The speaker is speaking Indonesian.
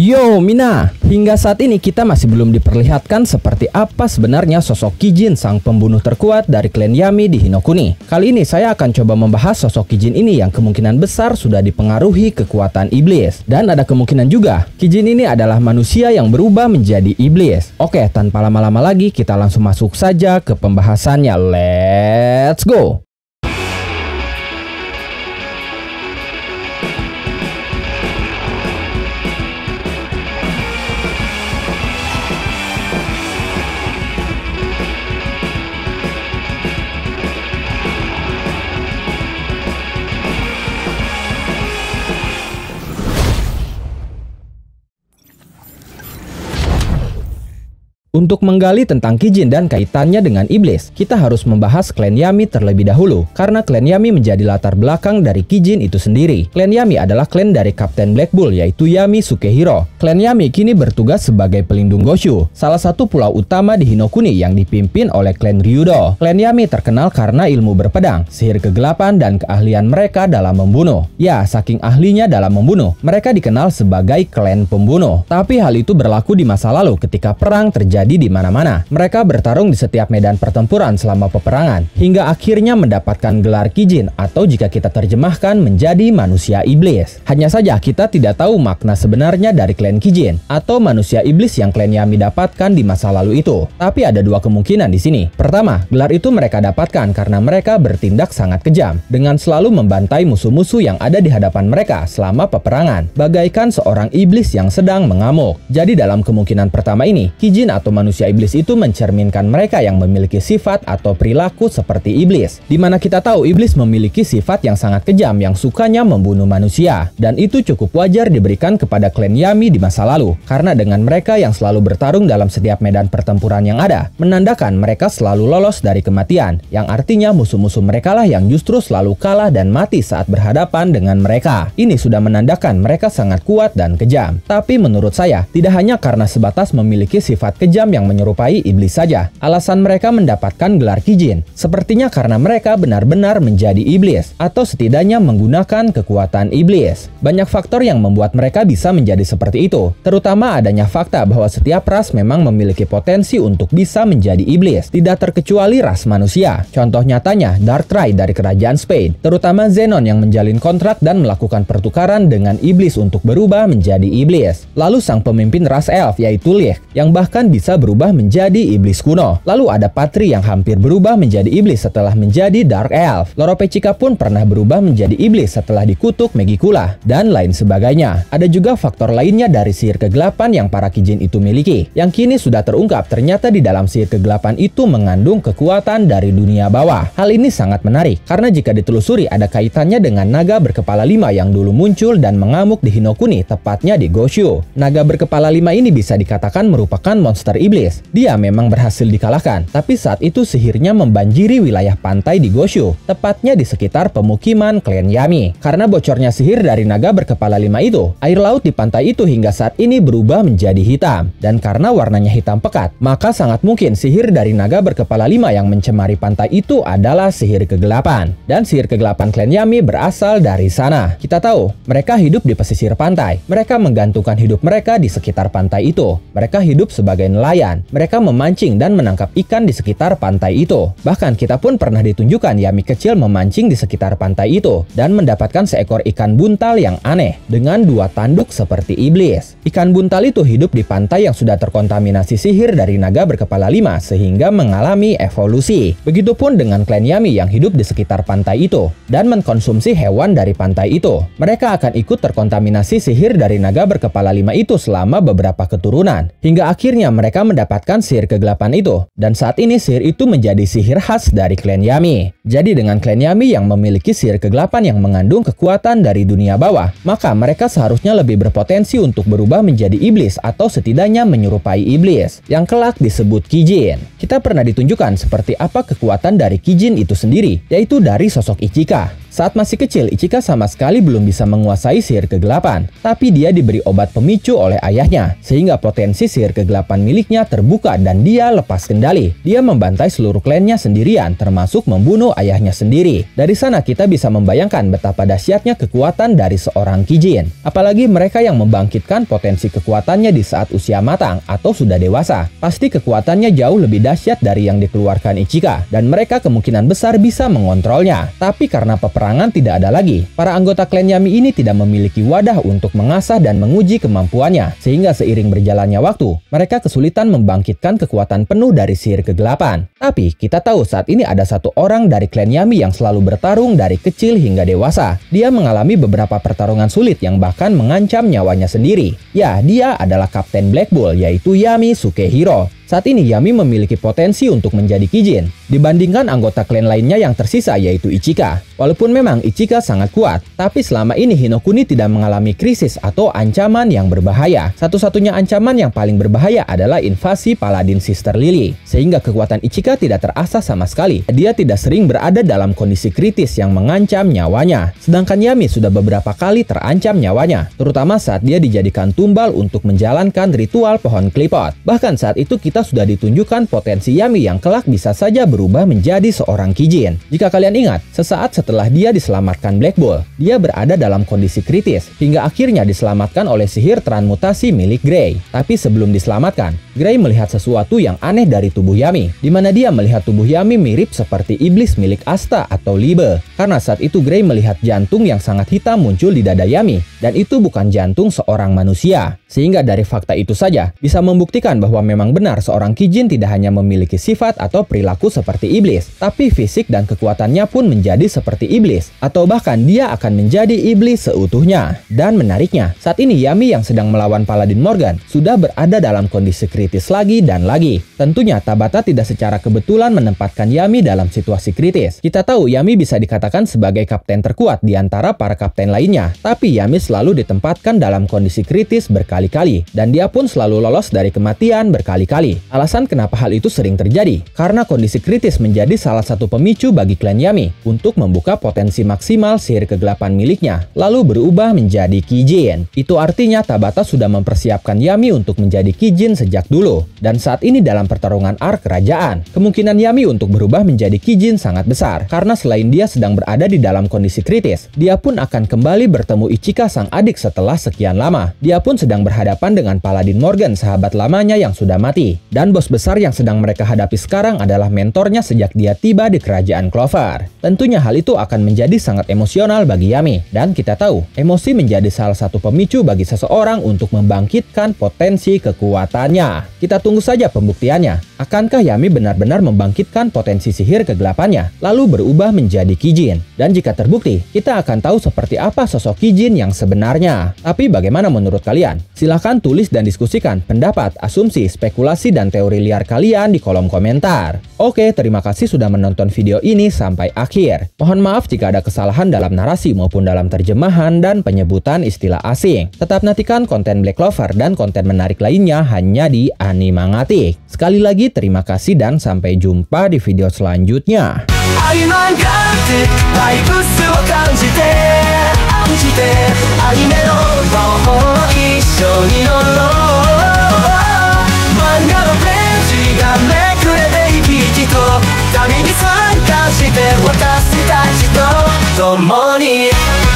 Yo Mina, hingga saat ini kita masih belum diperlihatkan seperti apa sebenarnya sosok Kijin, sang pembunuh terkuat dari klan Yami di Hinokuni. Kali ini saya akan coba membahas sosok Kijin ini yang kemungkinan besar sudah dipengaruhi kekuatan iblis. Dan ada kemungkinan juga Kijin ini adalah manusia yang berubah menjadi iblis. Oke, tanpa lama-lama lagi kita langsung masuk saja ke pembahasannya. Let's go! Untuk menggali tentang Kijin dan kaitannya dengan iblis, kita harus membahas klan Yami terlebih dahulu, karena klan Yami menjadi latar belakang dari Kijin itu sendiri. Klan Yami adalah klan dari Kapten Black Bull, yaitu Yami Sukehiro. Klan Yami kini bertugas sebagai pelindung Goshu, salah satu pulau utama di Hinokuni yang dipimpin oleh klan Ryudo. Klan Yami terkenal karena ilmu berpedang, sihir kegelapan, dan keahlian mereka dalam membunuh. Ya, saking ahlinya dalam membunuh, mereka dikenal sebagai klan pembunuh. Tapi hal itu berlaku di masa lalu ketika perang terjadi di mana-mana. Mereka bertarung di setiap medan pertempuran selama peperangan, hingga akhirnya mendapatkan gelar Kijin, atau jika kita terjemahkan menjadi manusia iblis. Hanya saja kita tidak tahu makna sebenarnya dari klan Kijin, atau manusia iblis yang klan Yami dapatkan di masa lalu itu. Tapi ada dua kemungkinan di sini. Pertama, gelar itu mereka dapatkan karena mereka bertindak sangat kejam, dengan selalu membantai musuh-musuh yang ada di hadapan mereka selama peperangan, bagaikan seorang iblis yang sedang mengamuk. Jadi dalam kemungkinan pertama ini, Kijin atau manusia iblis itu mencerminkan mereka yang memiliki sifat atau perilaku seperti iblis, di mana kita tahu iblis memiliki sifat yang sangat kejam yang sukanya membunuh manusia, dan itu cukup wajar diberikan kepada klan Yami di masa lalu, karena dengan mereka yang selalu bertarung dalam setiap medan pertempuran yang ada, menandakan mereka selalu lolos dari kematian, yang artinya musuh-musuh mereka lah yang justru selalu kalah dan mati saat berhadapan dengan mereka. Ini sudah menandakan mereka sangat kuat dan kejam. Tapi menurut saya, tidak hanya karena sebatas memiliki sifat kejam yang menyerupai iblis saja alasan mereka mendapatkan gelar Kijin. Sepertinya karena mereka benar-benar menjadi iblis, atau setidaknya menggunakan kekuatan iblis. Banyak faktor yang membuat mereka bisa menjadi seperti itu, terutama adanya fakta bahwa setiap ras memang memiliki potensi untuk bisa menjadi iblis, tidak terkecuali ras manusia. Contoh nyatanya Darkrai dari kerajaan Spain, terutama Zenon yang menjalin kontrak dan melakukan pertukaran dengan iblis untuk berubah menjadi iblis. Lalu sang pemimpin ras elf yaitu Lich, yang bahkan bisa berubah menjadi iblis kuno. Lalu ada Patri yang hampir berubah menjadi iblis setelah menjadi Dark Elf. Loro Pechika pun pernah berubah menjadi iblis setelah dikutuk Megicula, dan lain sebagainya. Ada juga faktor lainnya dari sihir kegelapan yang para Kijin itu miliki, yang kini sudah terungkap ternyata di dalam sihir kegelapan itu mengandung kekuatan dari dunia bawah. Hal ini sangat menarik, karena jika ditelusuri ada kaitannya dengan naga berkepala 5 yang dulu muncul dan mengamuk di Hinokuni, tepatnya di Goshu. Naga berkepala 5 ini bisa dikatakan merupakan monster iblis. Dia memang berhasil dikalahkan, tapi saat itu sihirnya membanjiri wilayah pantai di Goshu, tepatnya di sekitar pemukiman klan Yami. Karena bocornya sihir dari naga berkepala 5 itu, air laut di pantai itu hingga saat ini berubah menjadi hitam. Dan karena warnanya hitam pekat, maka sangat mungkin sihir dari naga berkepala 5 yang mencemari pantai itu adalah sihir kegelapan. Dan sihir kegelapan klan Yami berasal dari sana. Kita tahu, mereka hidup di pesisir pantai. Mereka menggantungkan hidup mereka di sekitar pantai itu. Mereka hidup sebagai nelayan. Mereka memancing dan menangkap ikan di sekitar pantai itu. Bahkan kita pun pernah ditunjukkan Yami kecil memancing di sekitar pantai itu dan mendapatkan seekor ikan buntal yang aneh dengan 2 tanduk seperti iblis. Ikan buntal itu hidup di pantai yang sudah terkontaminasi sihir dari naga berkepala 5 sehingga mengalami evolusi. Begitupun dengan klan Yami yang hidup di sekitar pantai itu dan mengkonsumsi hewan dari pantai itu. Mereka akan ikut terkontaminasi sihir dari naga berkepala 5 itu selama beberapa keturunan, hingga akhirnya mereka mendapatkan sihir kegelapan itu, dan saat ini sihir itu menjadi sihir khas dari klan Yami. Jadi dengan klan Yami yang memiliki sihir kegelapan yang mengandung kekuatan dari dunia bawah, maka mereka seharusnya lebih berpotensi untuk berubah menjadi iblis atau setidaknya menyerupai iblis, yang kelak disebut Kijin. Kita pernah ditunjukkan seperti apa kekuatan dari Kijin itu sendiri, yaitu dari sosok Ichika. Saat masih kecil, Ichika sama sekali belum bisa menguasai sihir kegelapan. Tapi dia diberi obat pemicu oleh ayahnya, sehingga potensi sihir kegelapan miliknya terbuka dan dia lepas kendali. Dia membantai seluruh klannya sendirian, termasuk membunuh ayahnya sendiri. Dari sana kita bisa membayangkan betapa dahsyatnya kekuatan dari seorang Kijin. Apalagi mereka yang membangkitkan potensi kekuatannya di saat usia matang atau sudah dewasa. Pasti kekuatannya jauh lebih dahsyat dari yang dikeluarkan Ichika, dan mereka kemungkinan besar bisa mengontrolnya. Tapi karena peperangan tidak ada lagi, para anggota klan Yami ini tidak memiliki wadah untuk mengasah dan menguji kemampuannya, sehingga seiring berjalannya waktu, mereka kesulitan membangkitkan kekuatan penuh dari sihir kegelapan. Tapi kita tahu saat ini ada satu orang dari klan Yami yang selalu bertarung dari kecil hingga dewasa. Dia mengalami beberapa pertarungan sulit yang bahkan mengancam nyawanya sendiri. Ya, dia adalah Kapten Black Bull, yaitu Yami Sukehiro. Saat ini Yami memiliki potensi untuk menjadi Kijin dibandingkan anggota klan lainnya yang tersisa, yaitu Ichika. Walaupun memang Ichika sangat kuat, tapi selama ini Hinokuni tidak mengalami krisis atau ancaman yang berbahaya. Satu-satunya ancaman yang paling berbahaya adalah invasi Paladin Sister Lily, sehingga kekuatan Ichika tidak terasah sama sekali. Dia tidak sering berada dalam kondisi kritis yang mengancam nyawanya. Sedangkan Yami sudah beberapa kali terancam nyawanya, terutama saat dia dijadikan tumbal untuk menjalankan ritual pohon klipot. Bahkan saat itu kita sudah ditunjukkan potensi Yami yang kelak bisa saja berubah menjadi seorang Kijin. Jika kalian ingat, sesaat setelah dia diselamatkan Black Bull, dia berada dalam kondisi kritis hingga akhirnya diselamatkan oleh sihir transmutasi milik Grey. Tapi sebelum diselamatkan, Grey melihat sesuatu yang aneh dari tubuh Yami, di mana dia melihat tubuh Yami mirip seperti iblis milik Asta atau Libe. Karena saat itu Grey melihat jantung yang sangat hitam muncul di dada Yami, dan itu bukan jantung seorang manusia. Sehingga dari fakta itu saja bisa membuktikan bahwa memang benar seorang Kijin tidak hanya memiliki sifat atau perilaku seperti iblis, tapi fisik dan kekuatannya pun menjadi seperti iblis, atau bahkan dia akan menjadi iblis seutuhnya. Dan menariknya, saat ini Yami yang sedang melawan Paladin Morgan sudah berada dalam kondisi kritis lagi dan lagi. Tentunya Tabata tidak secara kebetulan menempatkan Yami dalam situasi kritis. Kita tahu Yami bisa dikatakan sebagai kapten terkuat di antara para kapten lainnya, tapi Yami selalu ditempatkan dalam kondisi kritis berkali-kali, dan dia pun selalu lolos dari kematian berkali-kali. Alasan kenapa hal itu sering terjadi, karena kondisi kritis menjadi salah satu pemicu bagi klan Yami untuk membuka potensi maksimal sihir kegelapan miliknya, lalu berubah menjadi Kijin. Itu artinya Tabata sudah mempersiapkan Yami untuk menjadi Kijin sejak dulu, dan saat ini dalam pertarungan arc kerajaan, kemungkinan Yami untuk berubah menjadi Kijin sangat besar, karena selain dia sedang berada di dalam kondisi kritis, dia pun akan kembali bertemu Ichika sang adik setelah sekian lama. Dia pun sedang berhadapan dengan Paladin Morgan, sahabat lamanya yang sudah mati. Dan bos besar yang sedang mereka hadapi sekarang adalah mentornya sejak dia tiba di kerajaan Clover. Tentunya hal itu akan menjadi sangat emosional bagi Yami. Dan kita tahu, emosi menjadi salah satu pemicu bagi seseorang untuk membangkitkan potensi kekuatannya. Kita tunggu saja pembuktiannya. Akankah Yami benar-benar membangkitkan potensi sihir kegelapannya, lalu berubah menjadi Kijin? Dan jika terbukti, kita akan tahu seperti apa sosok Kijin yang sebenarnya. Tapi bagaimana menurut kalian? Silahkan tulis dan diskusikan pendapat, asumsi, spekulasi, dan teori liar kalian di kolom komentar. Oke, terima kasih sudah menonton video ini sampai akhir. Mohon maaf jika ada kesalahan dalam narasi maupun dalam terjemahan dan penyebutan istilah asing. Tetap nantikan konten Black Clover dan konten menarik lainnya hanya di Animangatik. Sekali lagi terima kasih dan sampai jumpa di video selanjutnya. Kamiに参加して私たちと共に